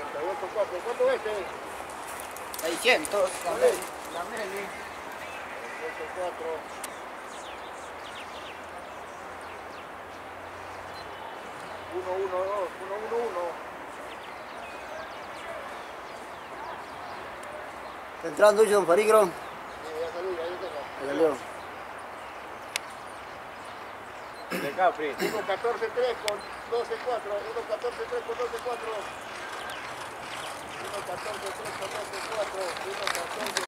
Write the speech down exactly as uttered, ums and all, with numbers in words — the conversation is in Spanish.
ochenta y ocho cuatro. ¿Cuánto es este? seiscientos, la ¿Cuál es? Meli. La Meli. ocho cuatro. uno uno dos, uno uno uno. ¿Está entrando hoy, don Faricro? Sí, ya salió, ya yo tengo. Ya salió. De Capri. uno catorce tres con doce cuatro. uno catorce tres con doce cuatro. uno catorce tres con doce cuatro. uno catorce